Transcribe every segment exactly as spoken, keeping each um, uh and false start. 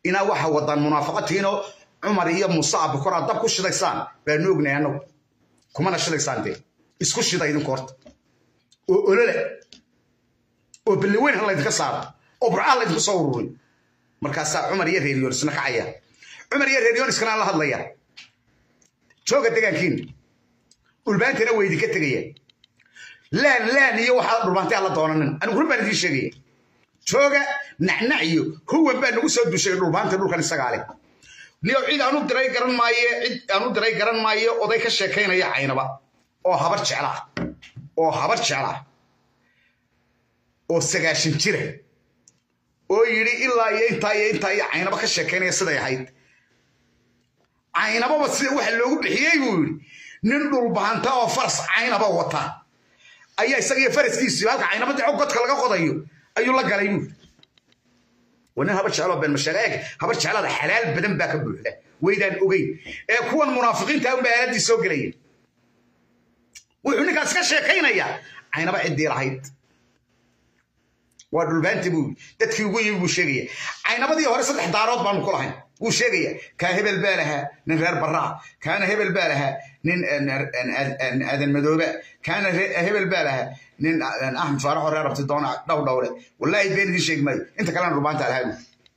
إنا واحد وضن منافقتينه عمر إياه مصعب بكرة ضب كل شيء دكسان بنوجنا إنه كمان الشيء دكسان ده إسكوش شيء ده كورت ولا لا وبالوين هلا يتكسر وبرع الله يتصورون مركز عمر إياه ريليون سنك عيا عمر إياه ريليون سكنا الله الله يا شو قد تجاكين والبنت أنا ويدي كتجيه لا لا نيو واحد ربانتي على طولنا أنا كل بنتي شيء شوقة نعنعيو هو بأنه وسود شيء ربانتي نروح نستقاله نيو عيد أنو دري قرن مايه عيد أنو دري قرن مايه وضيك الشكين يا عينه بقى أو حبرت على أو حبرت على أو سجاشن تيره أو يري إلا ينتهي ينتهي عينه بقى الشكين يصير يحيد عينه بقى بس واحد لو بحيه يقول نندل بانتا أو فرس عينه بقى وطا أيه سجى فرس كيس هذا عينه بدي عقد كلا قضيه أيوه لك عليه وانا هبرش على بين مشاغيك هبرش على حلال بدن باك بوحده ويدان اوغي ee kuwan munaafiqiinta uma aaladii soo galay wuxuu ninkaas ka sheekaynaya aynaba cidii lahayd waa dhulbaanti buu dadkii ugu yimid buu sheegaya aynabadii hore saddex daarood baan ku lahayn wuu sheegaya ka hebel baalaha nin reer baraa kaana hebel baalaha nin aadan madooba kaana hebel baalaha nin ahmed faarax reer rabti doona dhaw dhawle wallahi been sheeg may inta kala rubaanta lahayd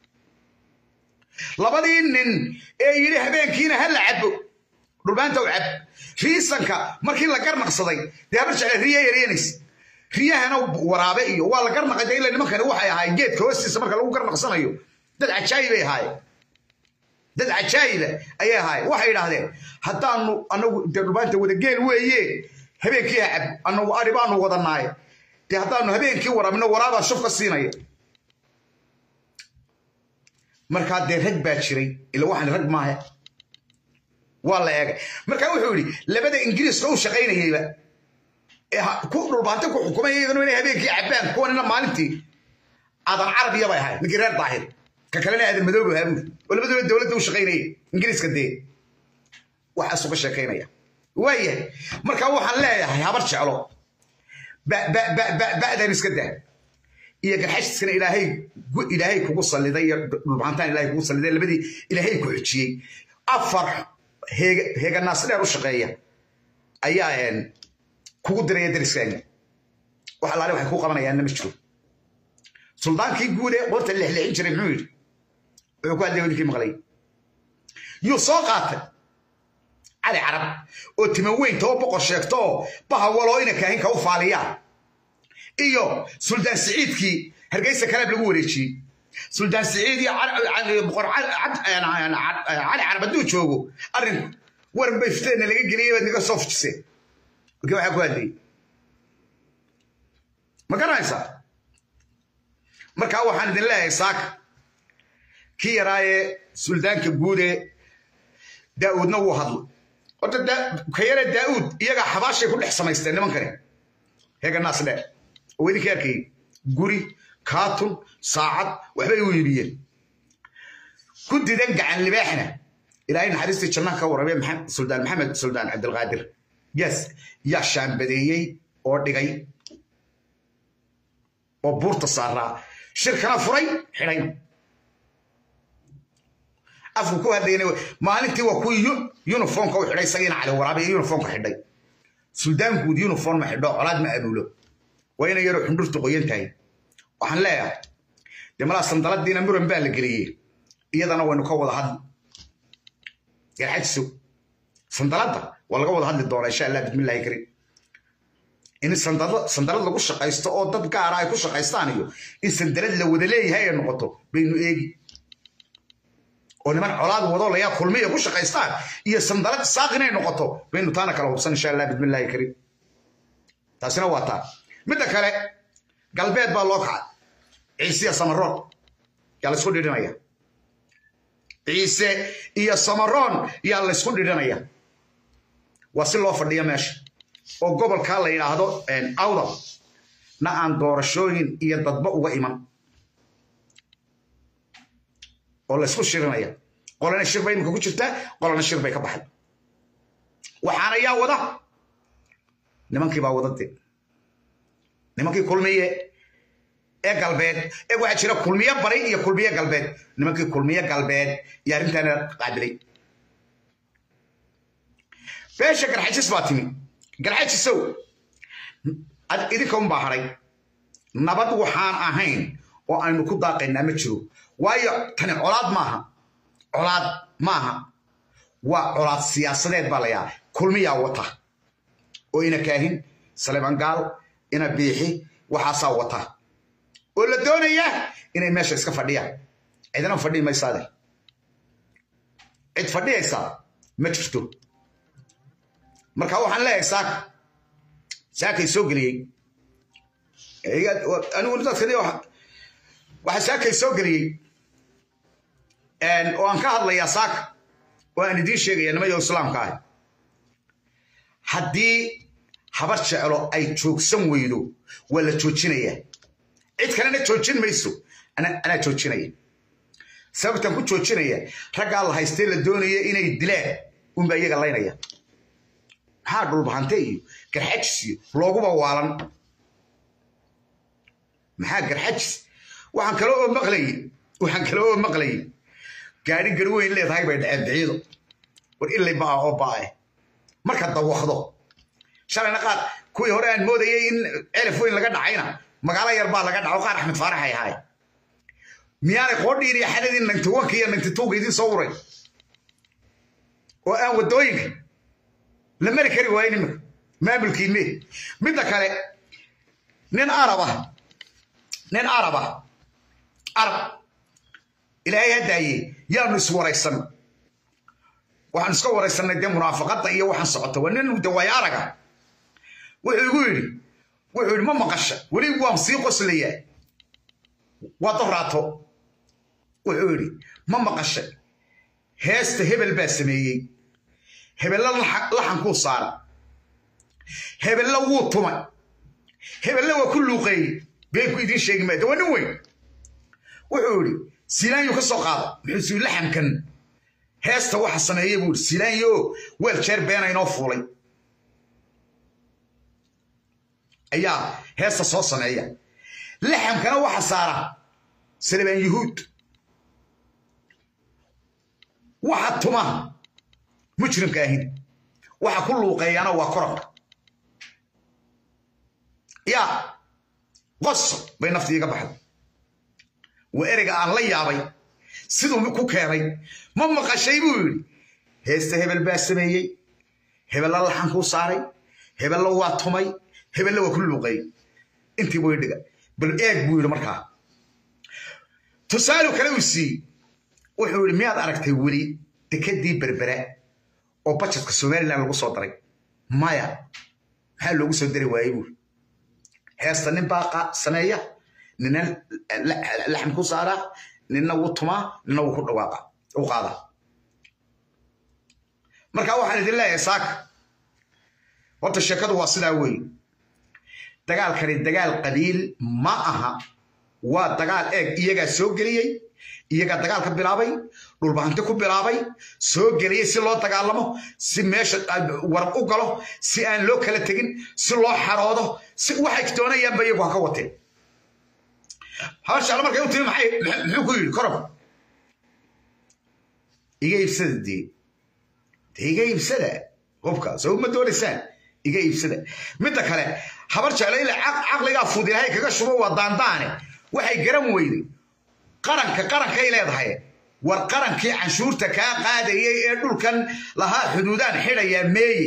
labadii nin ee yiri habeenkiina hal cabo rubaanta u cab riisanka markii la garnaqsaday deebar jecel riya yareenis riyahana waraabe iyo waa la garnaqay ilaa nimankan waxay ahaayeen geedka hoostiisa marka lagu garnaqsanayo dad cajaayib ay ahaayeen dad cajaayib ay ahaayeen waxay yiraahdeen hadaanu anagu rubaanta wada geel weeye habeenkii cab anagu aribaanu wadanaay de hadaanu habeenkii waraabno waraaba shufka siinaya marka de rag baa jiray ila waxaan rag maaha waa la eegay marka wuxuu yiri labada ingiriiska u shaqeynayayba ee ku rubaanta ku xukumayay inay habeenkii cabaan kuwana maalintii adan carabiya bay ahay ninkii reer daahir ka kalena aadan madoob ah oo labadaba dawladda u shaqeynayay ingiriiska de waxa soo sheekeynaya waaye marka waxaan leeyahay habar jeclo ba ba ba baadan iska daa iyo garxashkana ilaahay ilaahay kugu saliday rubaantaan ilaahay kugu saliday labadii ilaahay ku xijiyay afar heega heega naasleer u shaqeeya ayaa een kugu diray dariskayga waxa la waxay ku qabanayaan ma jiro suldaankii guud ee qorta lixlixin jiray muxuu yiri wuxuu ku hadlay wadkii maqlay yuu soo qaatay علي عرب وتموين تو بقر شيكتو بها ولو إنا كاهن كاو فاليا إيو سلطان سعيد كي هرقيسة كلاب لقو وريشي سلطان سعيد يا بقر علي عرب دو تشوقو أرن ورن بيفتين اللي قريبا نيكا صوف تسي وكيف حكو هدي ما كان رايسا مركا وحان دين الله يساك كي راي سلطان كبودي داود نو هضلو horta kayara daawud iyaga xabaashay ku dhex samaysteen nimankani heega naasle oo idin keenkay guri kaatun saacad waxbay u yiriyeen ku didan gacan libaaxna ilaahay naxariistii jannada ka warabay maxamed suldaan maxamed suldaan abdul qaadir yes ya shaambadeeyay oo dhigay oo buurta saaraa shirkana furay xidhay afku ku hadlayna maalintii waa ku uniform ka xidhay sagina cali waraabe uniform ka xidhay suldaanku uniform ma xidho colaad ma abuulo waa inay yaro xundurtu qoyan tahay waxaan leeyahay demala sandaladina muran baa la galiyay iyadana waynu ka wada hadl yarxaysu sandalada waa laga wada hadli doonaa insha Allah bismillaah karim in sandalada sandalada lagu shaqaysto oo dad gaar ah ay ku shaqaystaan iyo in sandalad la wada leeyahay ay noqoto baynu eegi ونمان علاض وضع ليا كلمية كوش قيستان هي صندلات ساقنين نقطه بينو تانا كلا وبصن إن شاء الله بسم الله الكريم تاسنا واتا متى كلا قلبيت بالوقع عيسى سمرون يلا سكون دينايا عيسى هي سمرون يلا سكون دينايا وصل الله فرديا ماشي وقبل كلا ينهضو إن أوضح نعم دور شوين يتطبق وإيمان والله اسمه الشرنية قولنا الشربي ما كنتش تا قولنا الشربي كبحد وحنا يا وضع نمكي با وضدي نمكي كل مية ee galbeed ee waxa jira kulmiye bari iyo kulmiye galbeed nimankii kulmiye galbeed iyo arintana qaabilay beesha garxajis baatimi garxajisow ad idinka baa haray nabad waxaan ahayn oo aynu ku daaqaynaa ma jiro waayo tani colaad maaha colaad maaha waa colaad siyaasadeed baa la yaa kulmiya wata oo ina kaahin Saleeman Gaal ina biixi waxaasaa wata oo la doonaya inay meesha iska fadhiyaan cidana fadhiyo ma isaade cid fadhiyaysa ma jirto marka waxaan leeyahay saak saakay soo galiyay anigu dadkani waxa saakay soo galiyay een oo aan ka hadlayaa saak oo aan idin sheegaya nimayo islaamka ah haddii habar jecelo ay joogsan weydo waa la joojinaya cid kalena joojin mayso ana ana joojinaya sababtan ku joojinaya ragga la haystay la doonaya inay dilaan un baa iyaga laynaya maxaa dhulbahantay iyo garxajis iyo looguba waalan maxaa garxajis waxaan kale oo maqlayay waxaan kale oo maqlayay gaari garweyn leedahay bay dhaceen biciido war ilay baa oo baa marka dawaqdo shalayna qaar kuwii hore aan moodayay in elf weyn laga dhacayna magaalo yar baa laga dhaco qaar Axmed Faarax ay ahay miyaanay qoodhiiri xaladii ninety one iyo ninety two idin soo uray oo aan wadooyinka la mari kari waayeen imika maamulkii me midda kale nin arab ah nin arab ah arab ilaahay hadaaye yaanu is waraysan waxaan iska waraysanay de munaafaqada iyo waxaan socota waa nin dawaay araga wuxuu igu yiri wuxuu yiri ma maqasha wali waan sii qoslaya waa doraato wuxuu yiri ma maqasha heesta hebel baa sameeyay hebel laxan ku saara hebel la wuu tumay hebel la waa ku luuqay been ku idin sheegi ma waa nin weyn wuxuu yiri silaanyo ka soo qaado muxuu laxankan heesta waxa sameeyay buu silaanyo weel jeer been inoo fuulay ayaa heesta soo sameeya laxamkana waxa saara Saleeman Yahuud waxa tuma mujrimka ahin waxa ku luuqeeyana waa korab ya qos bay naftiga baxay wa erega aan la yaabay sidoo ku keenay ma maqashay buu yiri heesta hebel baa sameeyay hebel la laxan ku saaray hebel la waa tumay hebel la waa ku luuqay intii buu dhiga bal eeg buu yiri markaa tusaalu kale uu si wuxuu yiri miyaad aragtay wali dekadii berbera oo budgetka Soomaaliland lagu soo daray maya waxa lagu soo diray waayay buu heesta nin baaqa sameeya nina laxan ku saara nina uu tuma nina uu ku dhawaaqa oo qaada marka waxaan idin leeyahay saak horta sheekadu waa sidaa weey dagaal kale dagaal qabiil ma aha waa dagaal eeg iyaga soo galiyay iyaga dagaal ka bilaabay dhulbaanta ku bilaabay soo galiyay si loo dagaalamo si meesha warab u galo si aan loo kala tagin si loo xaroodo si waxay doonayaan bay iyagu ka wateen هاشا markay u timi maxay muxuu ku yiri korab iga iibsadii iga iibsada qofka soo ma doonaysan iga iibsada midda kale habar jeclayl aqliga fuudilahay kaga shubo wadaandaane waxay garan weyday qaranka qaranka ay leedahay war qarankii canshuurta ka qaadayay ee dhulkan laha xuduudaan xidhaya meey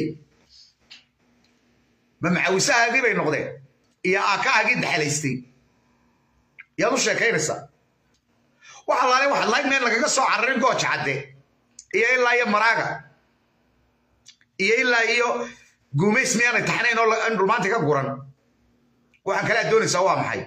ma macawsaagii bay noqdeen iyo akaagii dhaxlaystay يا مش كيرسا والله لا واحد لاين من لقى سو عرين gooch cadde iyo ilaa iyo maraaga iyo ilaa iyo guumeys miyaan taxnayn oo aan rumaanti ka guran waxaan kala doonaysaa waa maxay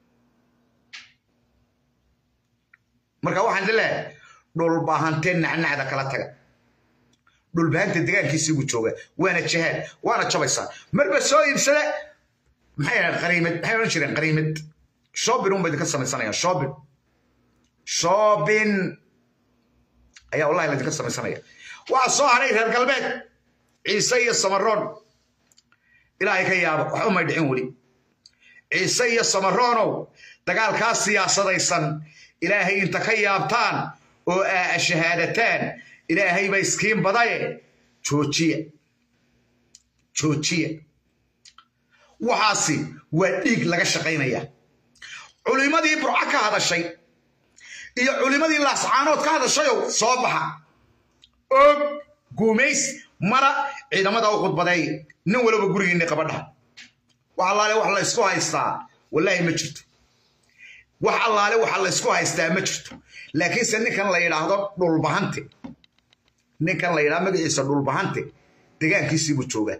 marka waxaan dilee dhul baahanteen nacnacda kala taga dhul baahanta deegaankiisa ugu jooga waana jahaad waana jabaysaa marba soo iibsada maxay qariimad maxay oran jireen qariimad shopping um bay ka samaysanaya shopping shopping ayaa wallahi la ka samaysanaya waa soo haray reer galbeed ciise iyo samaroon ilaahay ka yaabo wax uma dhicin wali ciise iyo samaroon dagaalkaas siyaasadaysan ilaahay inta ka yaabtaan oo aa shahaadataan ilaahay bay iskiin badaye joojiya joojiya waxaasi waa dhiig laga shaqaynaya culimadii burca ka hadashay iyo culimadii laascaanood ka hadashayow soo baxa og guumays mara ciidamada u khudbadeey nin walba gurigiinni qabadha wax allaale wax la isku haystaa wallaahi ma jirto wax allaale wax la isku haystaa ma jirto laakiinse ninkan la yidhaahdo dhulbahante ninkan la yidhaahdo magaciisa dhulbahante deegaankiisii buu joogaa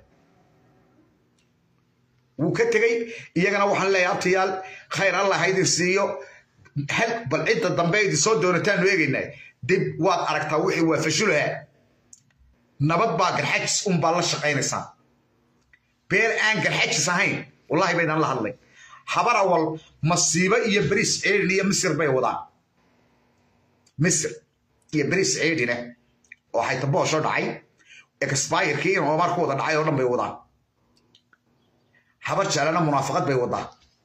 wuu ka tegey iyagana waxaan leeyahay abtiyaal khayr allah ha idin siiyo hal bal cidda dambe idin soo doonataan nu eegaynaa dib waad aragtaa wixii waa fashulaha nabad baa garxajis un baa la shaqaynaysaa beel aan garxajis ahayn wallahi baydaan la hadlay habar awal masiibo iyo bariis ceedhin iyo misir bay wadaan misir iyo bariis ceedhine oo xayta boosho dhacay expirekii in omar ku wada dhacay oo dhan bay wadaan habar jaalana munaafaqad bay wadaa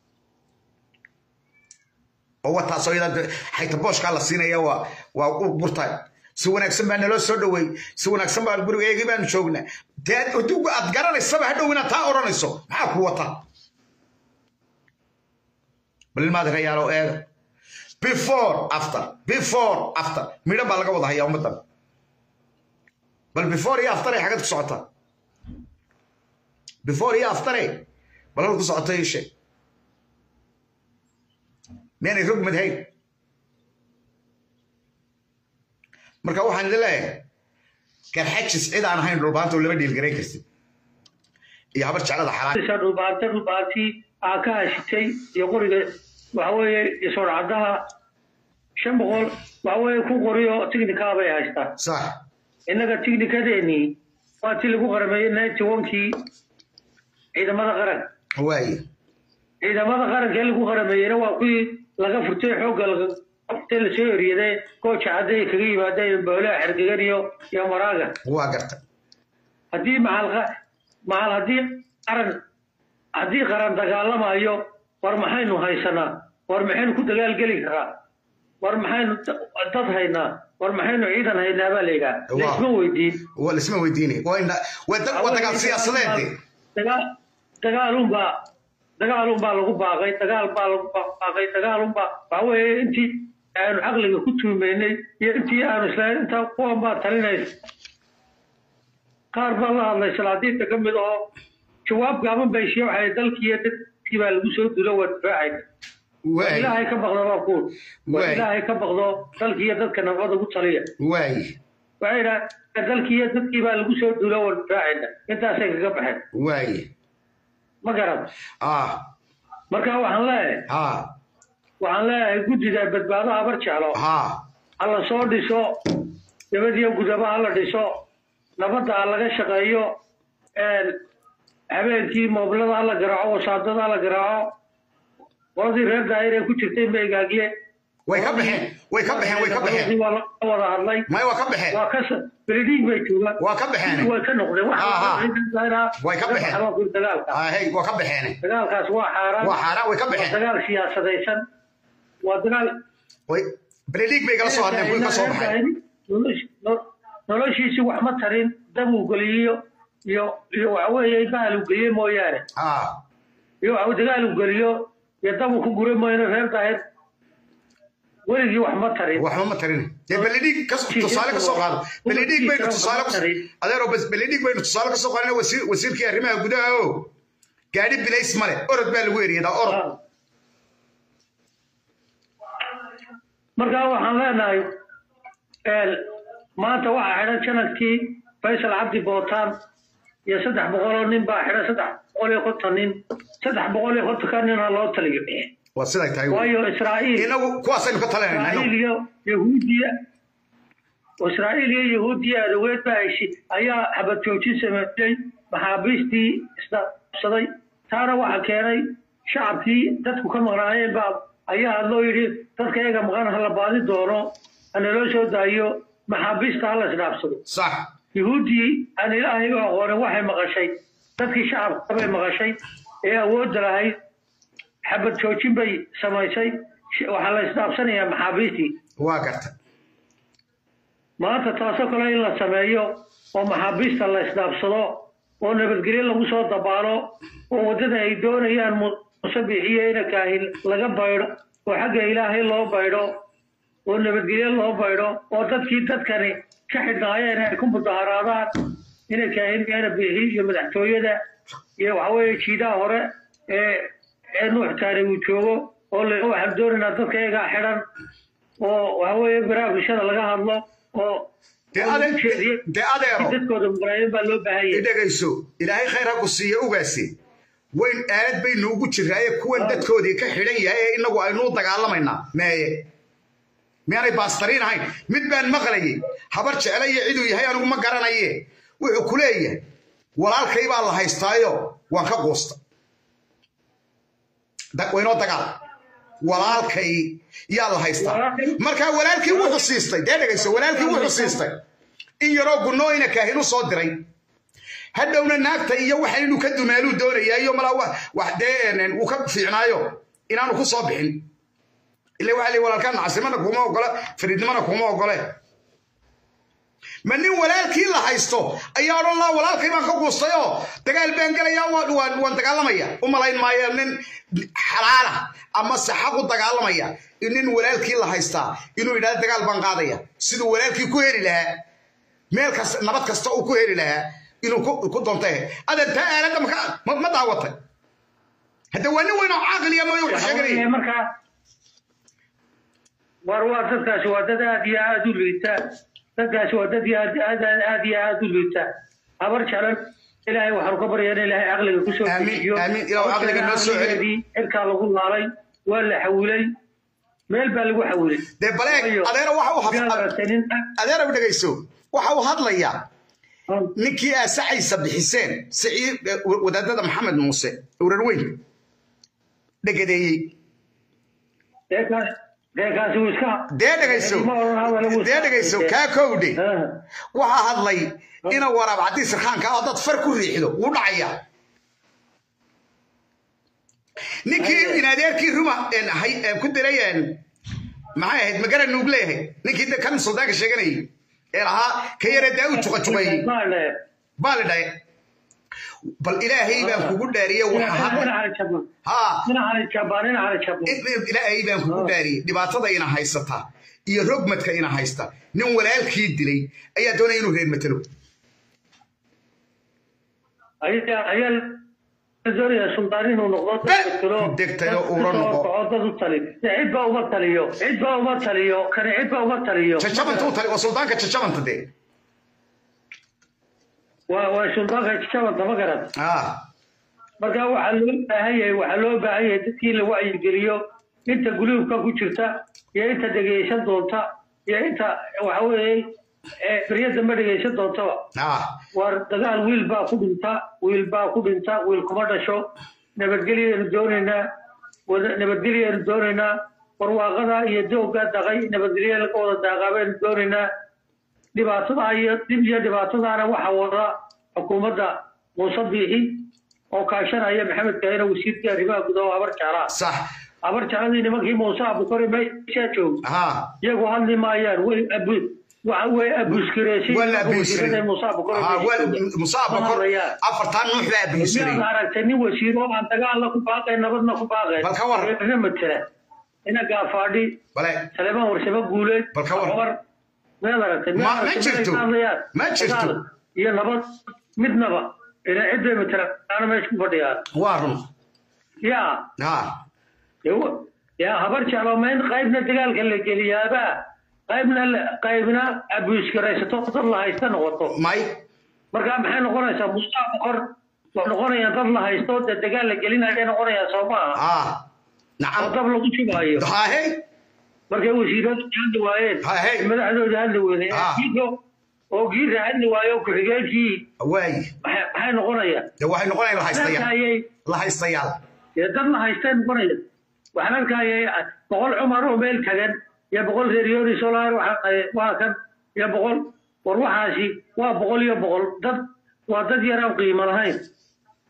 oo wataasoo iyada xayta booshkaa la siinaya waa waa u burtay si wanaagsan baa naloo soo dhaweey si wanaagsan baa guriga eegi baanu joognaa dee adugu aad garanaysaba hadhow inaad taa odhanayso maxaa ku wata bal ilmaada rayaalo eega before after before after midho baa laga wada hayaa ummaddan bal before iyo after ay xagad ku socotaa before iyo after ay bal ku socoto ii sheeg miyaanay rog madhayn marka waxaan idin leeyahay garxajis cid aan ahayn dhulbaanta oo lama dhiilgarayn kartid iyo habar jeclada xalaal dhulbaanta dhulbaantii aa ka hashitay iyo qoriga waxa weeye isoorcadaha shan boqol waxa weeye ku qoriyo tignikaa bay haystaa sax innaga tignikadeenii waa ti lagu qarameeyey ninety one-kii ciidamada qaranka waaye ciidamada qaranka ee lagu qarameeyeyna waa kuwii laga furtay xoogga laga qabtay lasoo eryaday gooja cadday kaga yimaadeen boolaha xergegan iyo iyo maraaga waa garta haddii maxal maxal haddii qaran haddii qaran dagaalamayo war maxaynu haysanaa war maxaynu ku dagaalgeli karaa war maxaynu dad haynaa war maxaynu ciidan haynaa baa la yidhaha laisma weydiin waa laisma weydiinay waa dagaal siyaasadeed dagaalunbaa dagaalunbaa lagu baaqay dagaal baa lagu baaqay dagaalunbaa waxa weeye intii aanu caqliga ku tuumaynay iyo intii aanu islahayn intaa kuwan baa talinaysa qaar baa la hadlay salaadiinta ka mid oo jawaab gaaban bay shii waxay dalkii iyo dadkii baa lagu soo dulo waa difaacay ilaahay ka baqdo waa kuul ilaahay ka baqdo dalkii iyo dadka nabad ugu taliya waay waxay yidhaha dalkii iyo dadkii baa lagu soo dulo waa difaacayna intaasay kaga baxeen waay ma garad ah marka waxaan leeyahay ha waxaan leeyahay guddida badbaado habar jeclo ha hala soo dhiso dabadiyo gudaba hala dhiso nabadda ha laga shaqeeyo habeenkii moobilada hala garaaco wasaadada hala garaaco qoladii reer daayir ee ku jirtay meegaagle way ka baxeen way ka baxeen way ka baxeen waa la wada hadlay may waa ka baxeen waa ka beridig bay joogaan waa ka baxeen way ka noqdeen waxa way ka baxeen dagaalka ah hey waa ka baxeen dagaalkaas waa xaaraan waa xaaraan way ka baxeen dagaal siyaasadaysan waa dagaal way beridig bay kala soo hadleen kuwi ka soo baxay noloshiisi wax ma tarin dab uu geliyo iyo iyo waxa weeye gaal uu geliyo mooyaane ah iyo waxa dagaal uu geliyo iyo dab uu ku guray mooyaane reer daahir weligii wax ma tarin wax ma tarin dee belidig ka tusaale ka soo qaado belidig bay tusaale adeero bas belidig bay tusaale ka soo qaadana wasiir wasiirkii arrimaha gudaha oo gaadhi bilays male orod baa lagu eriyadaa orod markaa waxaan leenahay maanta waxaa xidhan janadkii faysal cabdi bootaan iyo saddex boqol oo nin baa xidhan saddex boqol iyo konton nin saddex boqol iyo kontonka nina loo taliyo waa siday tahay waayo israa'iil inagu kuwaasaynu ka talinayna israa'iil iyo yahuudiya israa'iil iyo yahuudiya adoweed baa heshay ayaa xabad joojin sameeyey maxaabiistii isdhaafsaday taana waxaa keenay shacabkii dadku ka maqnaayeen baa ayaa loo yidhi dadka iyaga maqan hala baadi doono hana loo soo daayo maxaabiista hala isdhaafsado sax yahuudii aan ilaahay u aqoonin waxay maqashay dadkii shacabka bay maqashay ee awoodda lahayd حبة شوشين بي سمايسي وحلا إسنابسني يا محابيتي واقرت ما أنت تاسك لا إلا سمايو ومحابيست الله إسنابسنو ونبتقري له وصوت دبارو وودنا يدون هي المصبيحية إلى كاهل لقى بايرو وحق إلهي الله بايرو ونبتقري الله بايرو وتدكي تدكني كحد غاية يكون بظهرات إلى كاهل أنا بيهي يوم الحتوية ده يوحوي شيدا هورا إنه حتاري وشوه واللي هو حدور ناتو كيغا حران وهو برا في شر لغا هادلو de ade de adeero dadkooda Ibrahim baa loo baahayay idagayso ilaahay khayr ha ku siiyo ugaasi weyn aad bay noogu jiraaye kuwan dadkoodii ka xidhan yahay inagu aynu dagaalamayna meeye meeray baastariin ahayn mid baan maqlayay habar jeclay ciduu yahay anigu ma garanaye wuxuu ku leeyahay walaalkay baa la haystaayo waan ka goosta wayno dagaal walaalkay yaa la haystaa marka walaalkii wuxuu siistay dee dhagayso walaalkii wuxuu siistay in yaroo gunooyina kaahinu soo diray hadhowna naagta iyo waxaynu ka dumaaluu doonayaa iyo malaa wax dee uu ka fiicnaayo inaanu ku soo bixin ilaa waxa la walaalkan casimada kuma ogola fariidnimana kuma ogole ma nin walaalkii la haysto ayaa odhan laa walaalkay baan ka guustayoo dagaal baan gelayaa waan dagaalamaya u malayn maayo nin xalaala ama saxaq u dagaalamaya nin walaalkii la haystaa inuu yidhaahdo dagaal baan qaadaya siduu walaalkii ku heli lahaa meel kasta nabad kasta uu ku heli lahaa inuu ku doontay adan taa aaladda ma daawatay hadda waa nin weyn oo caaqil iyo mayo sheeganaya markaa war waa dadkaasi waa dad aad iyo aad u liitaa dadkaasi waa dad aad aad iyo aad u liitaa habar jalan ilaahay waxaan ka baryaynaa ilaahay aqliga ku soo dejiyo aamin ilaahay aqliga noo soo celi irka lagu laalay waa la xawilay meel baa lagu xawilay de baleeg adeero waxa uu hafadin adeero dhageyso waxa uu hadlayaa ninkii asaxaysa bixiseen saciid wadaadada maxamed muuse urar weyn dhagadeeyay deekaasi uu iska dee dhageyso dee dhageyso kaa kowdhe waxa hadlay ina waraab cadii sirxaanka oo dad far ku riixdo wuu dhacaya ninkii in adeerkii ruma hay ku dirayeen maxay ahayd magara nuug leeyahay ninkii kan suldaanka sheeganayay ee lahaa ka yara daa u juqa juqeeyey baa la dhahay bal ilaahay baan kugu dhaariye waxa ilaahay baan kugu dhaariye dhibaatada ina haysata iyo rogmadka ina haysta nin walaalkii dilay ayaa doonaya inuu reer matalo زوري سلطانين ونقطات دكتور ورنقو عدد الطريق عيبة وبطليو عيبة وبطليو كان عيبة وبطليو تشابن تو طريق وسلطانك تشابن تدي وسلطانك تشابن تفكرت اه marka waxa loo baahanyahay waxa loo baahanyahay dadkii la wacyi geliyo inta guluubka ku jirta iyo inta dhageysan doonta iyo inta waxa weeye ee bariyada ma dhageysan doonta ah war dagaal wiil baa ku dhinta wiil baa ku dhinta wiil kuma dhasho nabadgelyo doonayna wada nabadgelyo doonayna warwaaqada iyo doogga daqay nabadgelyo la wada daaqabeen doonayna dhibaatada iyo dib iyo dhibaatadaana waxa wada xukuumadda musabiixi oo kaashanaya maxamed kaayna wasiirka arrimaha gudaha habar jeclaa sax habar jecladii nimankii Muuse Abukar meesha joog ha iyagu hadli maayaan way abu waxa way abuskireesay wala abuskireesay Muuse Abukar ha wala Muuse Abukar afartan nuux baa abuskireesay ma aragtay wasiir oo aan dagaal la ku baaqay nabadna ku baaqay bal ka war ma tira ina gaafaadhi bale Salman warsaba guuleed bal ka war ma aragtay ma jirto ma jirto iyo nabad midnaba ina cidda matra ana meesha ku fadhiyaa waarun ya ha يو يا خبر شعبه من قايبنا تقال كل الجليابة قايبنا قايبنا أبو إسكريس تطلع الله يستنى وطو ماي مركب حين نقول يا مصطفى بكر نقول يا تطلع يستوت تقال الجلينا كان نقول يا صوبا آه نعم طب لو كنت بايو ها هي مركب وسيرات عند وايد ها هي ما عنده عند وايد كيلو أو جيل عند وايو كرجال كي واي حين نقول يا ده واحد نقول يا الله يستيال الله يستيال يا تطلع يستنى نقول يا waxaan arkayay boqol Umar oo meel tagan ya boqol reeriyoori solar waxa kan ya boqol war waxaasi waa boqol iyo boqol dad waa dad yar oo qiimo lahayn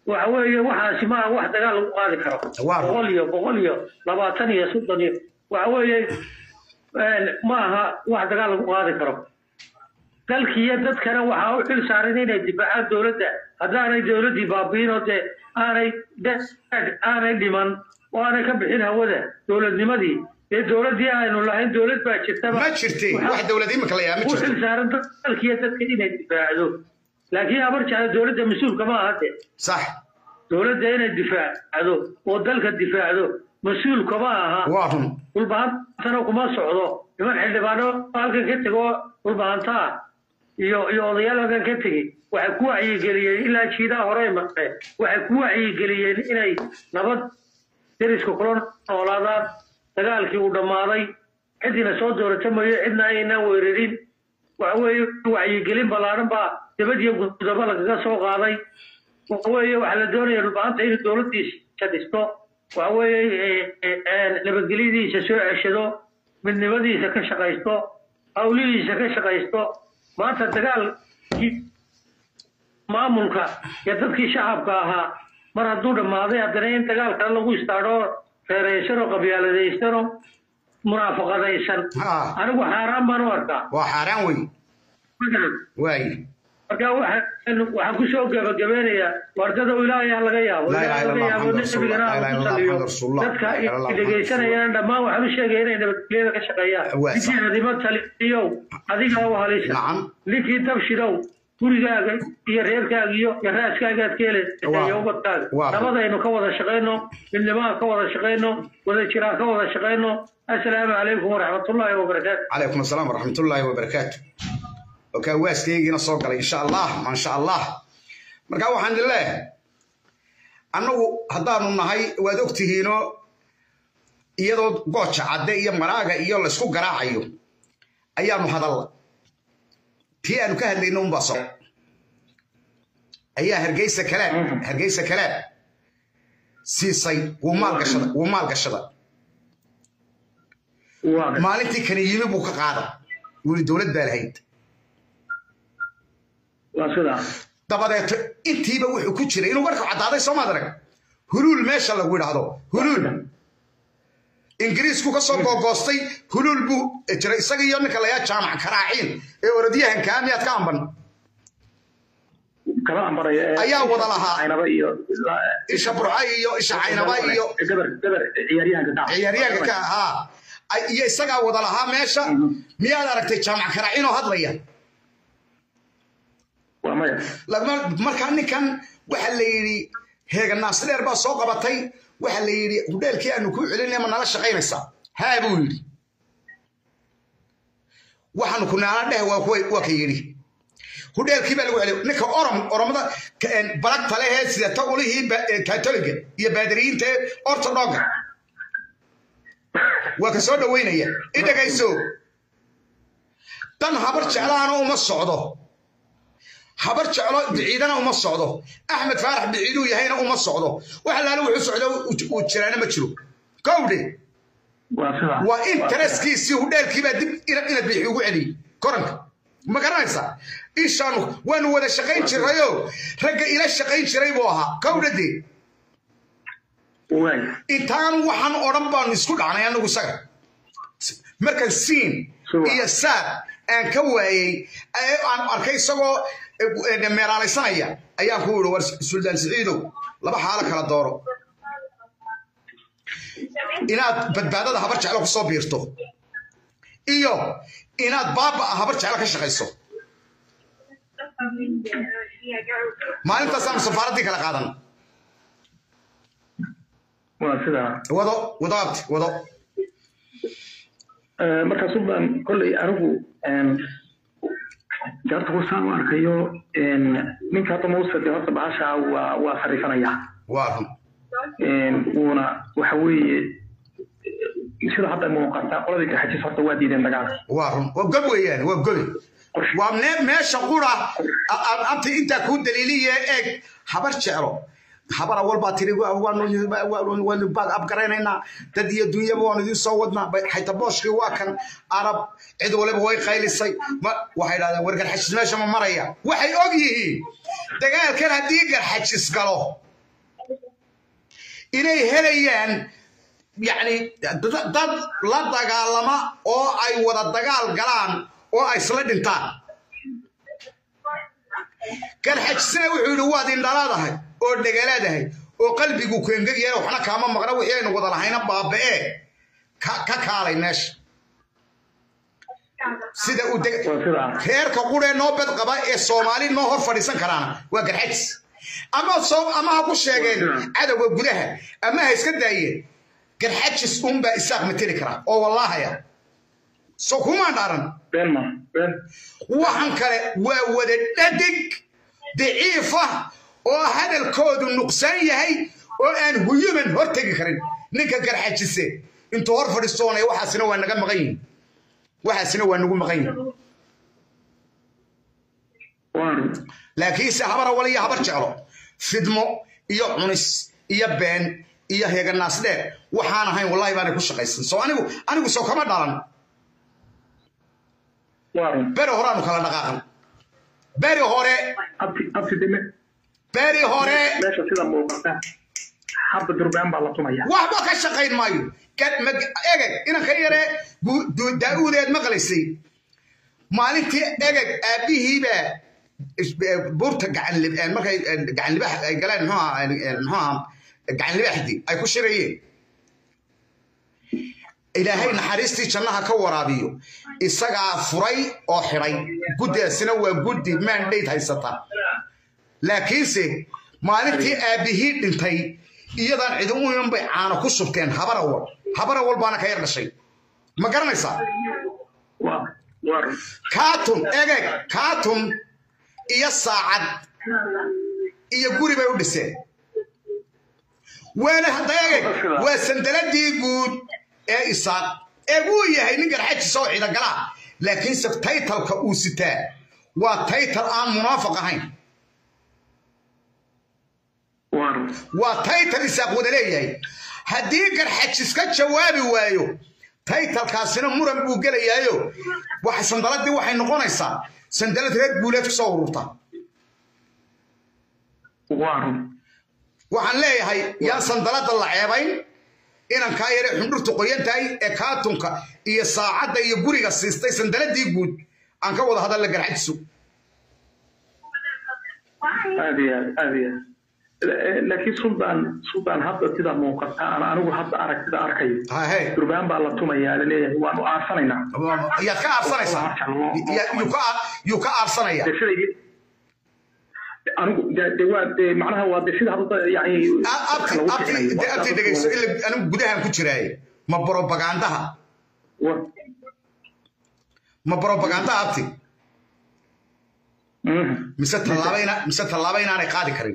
وعوية واحد سماع واحد قال قاضي كرم بقوليه بقوليه لبعتني صدني وعوية maaha wax dagaal lagu qaadi karo dalkiiyo dadkana waxa uu xil saaran inay difaaca dawladda hadaanay dawladii baabiino de aanay aanay dhiman oo aanay ka bixin hawada dawladnimadii ee dawladii aynu lahayn dawlad baa jirta ma jirtay wax dawladii ma kala yahay ma jirto xil saaran dalkiiyo dadka inay difaacdo laakiin abarjaa dawladda mas'uulka ma aha sax dawladda inay difaacdo oo dalka difaacdo مسؤول كمان واهم والبعض سنة كمان صعدوا يمكن حد بعده قال كتجوا والبعض تا يو يو ضيال كان كتجي وحكوا عي جري إلا شيء ده هراي مقطع وحكوا عي جري إلى نبض تريس كقرن ولا ذا تقال كي ودم ماضي عندنا صوت دورة ثم عندنا هنا ويرين وهو وعي جري بلارن با تبدي يقول دبلا كذا سوق هذا وهو على دوري البعض هي الدولة تيش تدستو وهو نبغليدي سسوع عشدو من نبدي سكش قيستو أولي سكش قيستو ما تتقال ما ملكا يتذكي شعب كاها مرة دور ماضي أدرين تقال كان لغو استارو فيريسرو قبيالة ديسترو مرافقة ديسر أنا وحرام بانواركا وحرام وي وي marka waxa ku soo gabagabeynaya wardada ilaahay laga yaabo la ilaha illallah dadka dhageysanayaan dhamaan waxa uu sheegay inay nabadgelyada ka shaqeeyaan sidii taliyo adiga oo halaysa ninkii tabshirow gurigaaga iyo reerkaaga iyo raaskaaga aad ka helayso ubadkaaga nabadaynu ka wada shaqeyno midnimada ka wada shaqeyno wada jiraan ka wada shaqeyno assalaamu calaykum waraxmatullaahi wabarakaatuh calaykum assalaam waraxmatullaahi wabarakaatuh اوكي واسكيغينا سو غلا ان شاء الله ما شاء الله marka waxaan dileeyahay anagu hadaanu nahay waad ogtihiino iyadoo gooja cadde iyo maraaga iyo la isku garaacayo ayaanu hadal tii aanu ka hadlayno un baaso ayaa hargeysa kale hargeysa kale siisay uu maal gashada uu maal gashada maalintii kan yimi buu ka qaada wuu dawlad baa lahayd dabadeed intiiba wuxuu ku jiray inuu warka cadaaday soo maadarag huluul meesha lagu yidhaahdo huluul ingiriisku ka soo googoostay huluul buu jiray isaga iyo ninka layaa jaamac karaaciin ee orodyahanka miyaad ka amban ayaa wada lahaa isha burcay iyo isha caynaba iyo ciyaaryahanka ka ahaa iyo isagaa wada lahaa meesha miyaad aragtay jaamac karaaciin oo hadlaya لما مركان نكان وحلا يري هيك الناس اللي أربعة سوق بطي وحلا يري وديل كي أنو كل علينا من نلاش شقين السا هاي بولي وحنا كنا على وكوي وكيري وديل كي بلو عليه نك أرم أرم ده كان بلاد تلاه سيد تقولي هي كاتوليك يبادرين ت أرثوذكس وكسر وين هي إذا كيسو تنهبر شعلانه وما الصعده حبر جعله بعيدنا وما صعده أحمد فارح بعيده يهينا وما صعده وحلا له وحصعده وتشرنا ما تشلو كودي وإن ترسكي سيهودال كيبا دب إلى إلى بيحيو علي كرنك ما كرنسا إيش أنو وين ولا شقين شرايو رجع إلى الشقين شرايبوها كودي دي وين إنتان وحن أوروبا نسكت عنا يعني وسكر مركز سين هي السار أن كواي أن أركي سوا ميرالي سنايا أيام كورو ورس سلطان سعيدو لما حالك على الدورو إناد بدبادة هبرش على قصة بيرتو إيو إناد بابا هبرش على كشخيصو ما أنت سام سفارتي كلا قادم وضو وضعت وضو marka suban kulli anigu een jarta ku saan arkayo een ninka hadda Muuse de horta baasha waa waa fariisanaya waa een una waxa weeye sida hadda muuqata qoladii ka xajis horta waa diideen dagaal waa waa gab weeyaan waa gab waa meesha qura anti inta ku daliiliye eeg habar jeclo habar awal baa tiri waan baad abgaraynayna dad iyo dunyaba waan idin soo wadnaa xayta booshkii waa kan arab cid waliba way qaylisay waxay yiraahdeen wargar xajis meesha ma maraya waxay og yihiin dagaalkan haddii gar xajis galo inay helayaan يعني dad la dagaalama oo ay wada dagaal galaan oo ay isla dhintaan kan xajisna wuxuu yiri waad indhalaadahay oo dhagalaadahay oo qalbigu ku engegayay waxna kaama maqna wixii aynu wada lahayna baabee ka kaalay meesh sida uu reerka quree noo bad qaba ee Soomaali noo hor fadhiisan karaan waa garxajis ama soo ama ha ku sheegeen cadawga gudaha ama ha iska daayeen garxajis umba isaaq mateli kara oo wallahi ya soo kuma dharan been ma been waxan kale waa wada dhadig daciifa oo hadalkoodu nuqsaan yahay oo aan huyuman hortagi karin ninka garxajise inta hor fadhiistoonay waxaasina waa naga maqan yihiin waxaasina waa nagu maqan yihiin laakiin se habar awal iyo habar jeclo fidmo iyo cunis iyo been iyo heeganaas dheer waxaan ahayn wallahi baan ku shaqaysan soo anigu anigu soo kama dhalan bari hore aanu kala dhaqaaqan bari hore abti abti dime bari hore meesha sida muuqata habba durbaan baa la tumaya waxba ka shaqayn maayo kad egeg inaan ka yare daawudeed maqlaysay maalintii egeg aabihiiba buurta gacan libaan markay gacan libax ay galeen muxuu muxuu gacan libaxdi ay ku shirayeen ilaahay naxariistii jannaha ka waraabiyo isagaa furay oo xiray guddaasina waa guddi mandate haysata laakiinse maalintii aabihii dhintay iyadaan cid u iman bay caano ku subteen habarawal habarawal baana ka yar dhashay ma garanaysaa kaatun egeg kaatun iyo saacad iyo guri bay u dhiseen waana hadda egeg waa sandaladii guud ee isaaq ee uu yahay nin garxajis oo ciida gala laakiin saf taytalka uu sitaa waa taytal aan munaafiq ahayn waa taytal isaaq wada leeyahay haddii garxajis ka jawaabi waayo taytalkaasina muran buu gelayaayo waxa sandaladii waxay noqonaysaa sandalad reer guuleed ku soo ururta waxaan leeyahay yaa sandalada la ceebayn inaan kaa yare xundurtu qoyan tahay ee kaatunka iyo saacadda iyo guriga siistay sandaladii guud aan ka wada hadalla garxajisu laakiin suldaan suldaan hadda sida muuqata aan anigu hadda arag sida arkayo durbaan baa la tumayaa laleeyahay waanu aarsanaynaa yaad ka aarsanaysaa yuu ka aarsanaya anigu de waa de macnaha waa de sida hadda yani abti dhegeyso anigu gudahaan ku jiraaye ma propagandaha ma propagandaha abti mise tallaaba mise tallaaba inaanay qaadi karin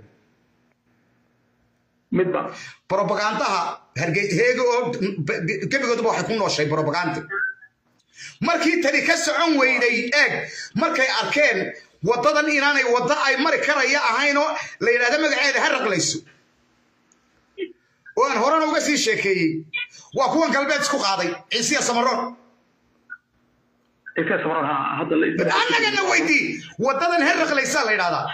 midba propagandaha heega oo gebigoodba waxay ku nooshay propaganda markii tani ka socon weyday eeg markay arkeen wadadan inaanay wada ay mari karaya ahayn oo la yiraahdo magaceeda ha raqlayso oo aan horena uga sii sheekeeyay waa kuwan galbeed isku qaaday ciisiya samaroon ciisiya samaroon ha hadda la annagana weydii wadadan ha raqlaysa la yiraahdaa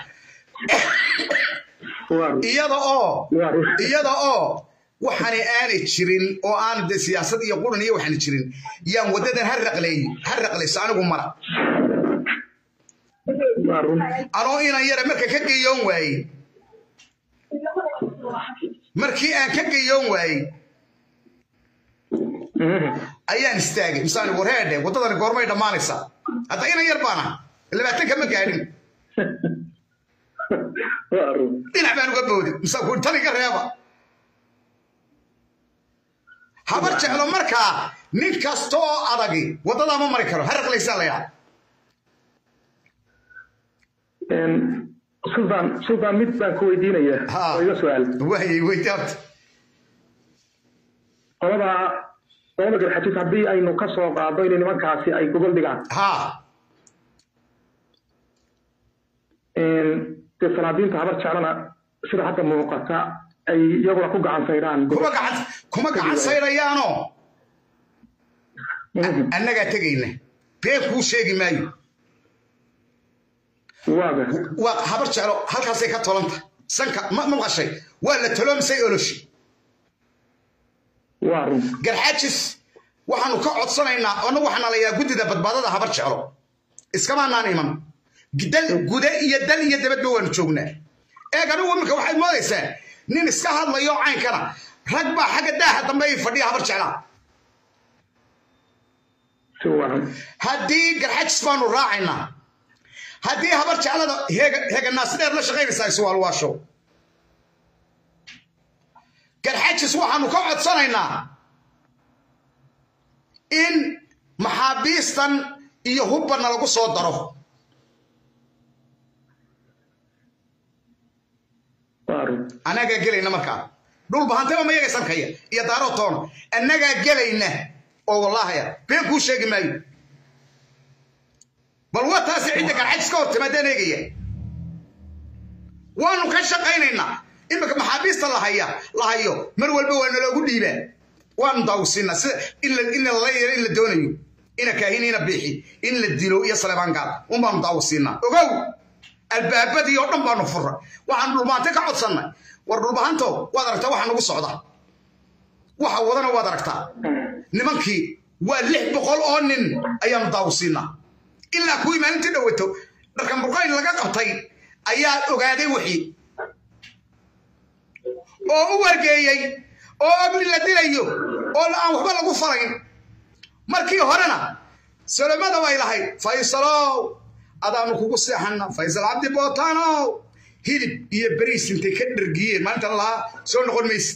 iyada oo iyada oo waxaanay aanay jirin oo aan de siyaasad iyo quran iyo waxaan jirin yaan wadadan ha raqlay ha raqlayso anigu mara anoo inaan yara marka ka geeyoon waayey markii aan ka geeyoon waayey ayaan istaagay misaani warheedhe waddadan goormay dhammaanaysaa hadda inan yar baana labaatan kama gaadhin dhinac baan uga boodi mise tani ka reeba habar jeclo markaa nin kasta oo adagi waddadaa ma mari karo ha raqlaysaa la yaa suldaan suldaan mid baan ku weydiinayaa oo iga su-aal waayey weydaabta qolada qolada garxajis haddii aynu ka soo qaado inay nimankaasi ay gogol dhigaan ha dee salaadiinta habar jeclana sida hadda muuqata ay iyaguna ku gacan sayraan kuma gacan kuma gacan sayrayaano annagaa tegayna been kuu sheegi maayo waa habar jeclo halkaasay ka tolanta sanka ma maqashay waa la toloomisay oloshi garxajis waxaanu ka codsanaynaa anagu waxaana la yaa gudida badbaadada habar jeclo iskama naan iman gidal gude iyo dal iyo dabadba waanu joognaa eeg anigu marka waxay moodaysaa nin iska hadlayo caynkana rag baa xagga daaha dambe ay fadhiya habar jeclaa haddii garxajis baanu raacaynaa haddii habar jeclada heeganaasi dheer la shaqaynaysaa iswaalwaasho garxajis waxaanu ka codsanaynaa in maxaabiistan iyo hubbanna lagu soo daro annagaa gelayna markaa dhulba hantaba ma yagaysan kaya iyo daaro toona annagaa gelayna oo wallahaya been kuu sheegi maayo bal waa taasi cidda garxajis ka hor timaadeen eegaya waanu ka shaqaynaynaa imika maxaabiista lahaya lahayo mar walba waa naloogu dhiibaa waanu daawsiinaa sida in la yeelo in la doonayo ina kaahin ina biixi in la dilo iyo saleebaan gaal un baanu daawsiinaa ogow albaabadii oo dhan baanu furra waxaan dhulbaante ka codsannay war dhulbahanto waad aragtaa waxa nagu socda waxa wadana waad aragtaa nimankii waa lix boqol oo nin ayaanu daawsiinaa ilaa kuwii maalintii dhowato dharkan burqayn laga qabtay ayaa ogaaday wixii oo u wargeeyey oo abni la dilayo oo aan waxba lagu farayn markii horena salamada way lahayd faysalow adaanu kugu seexana faysal cabdi bootano hilib iyo bariis intay ka dhargiyeen maalintan lahaa soo noqon maysid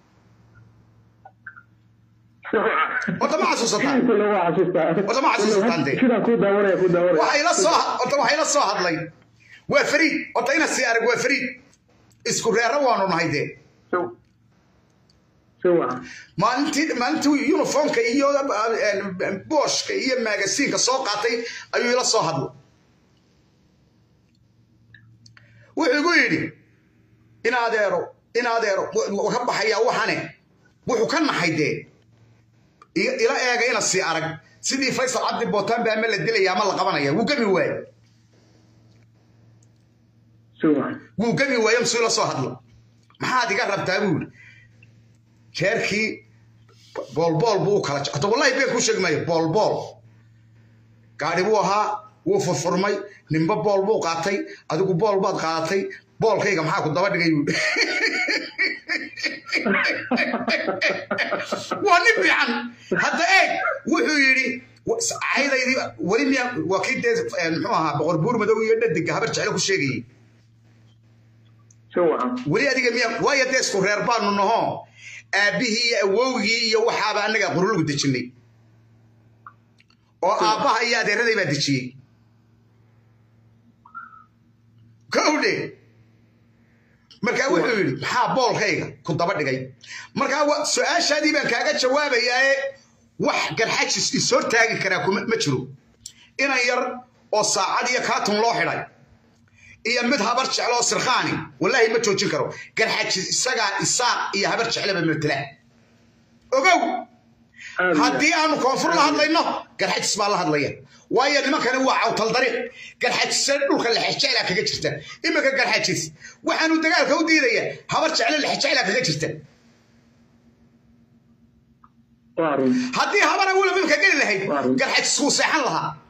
wata ma xasuusataan wata ma xasuusataan de waxay la soo wata waxay la soo hadlay waa fariid wata ina sii arag waa fariid isku reero waanu nahay dee maalintii maalintii uniformka iyo booshka iyo magasiinka soo qaatay ayuu ila soo hadlay wuxuu igu yidhi in adeero in adeero ka baxayaa waxane wuxuu ka naxay dee ila eega ina sii arag sidii faysal cabdi bootaan baa ma la dilaya ama la qabanaya wuu gami waaye wuu gami waaye msuu ila soo hadla maxaad iga rabtaa buu yidhi jeerkii boolbool buu u kala hata wallahi been kuu sheegi maayo boolbool gaadhi buu ahaa wuu furfurmay ninba bool buu qaatay adigu bool baad qaadatay boolkayga maxaa ku daba dhigay waa nin fiican hadda eeg wuxuu yidhi caydaydii weli miya waa kii dee muxuu ahaa boqor buur madow iyo dhadiga habar jeclo ku sheegayey weli adiga miya waayo dee isku reer baanu naho aabbihii iyo awowgii iyo waxaaba annaga qurulugu dejinay oo aabbaha iyo adeeraday baa dejiyey kowdhe markaa wuxuu yidhi maxaa boolkayga ku daba dhigay markaa su-aashaadii baan kaaga jawaabayaae wax garxajis is hortaagi karaa ma jiro inan yar oo saacad iyo kaatun loo xidhay iyo mid habar jeclo sirkhaani wallaahi ma joojin karo garxajis isagaa isaaq iyo habar jeclaba matala ogow haddii aanu koonfur la hadlayno garxajis baa la hadlaya waayo nimankani waa cawtal dariiq garxajise dhulka lexejeclaa kaga jirta iminka garxajis waxaanu dagaalka u diidaya habar jecle lexejeclaa kaga jirta haddii habar awula mimka geli lahayd garxajis wuu seexan lahaa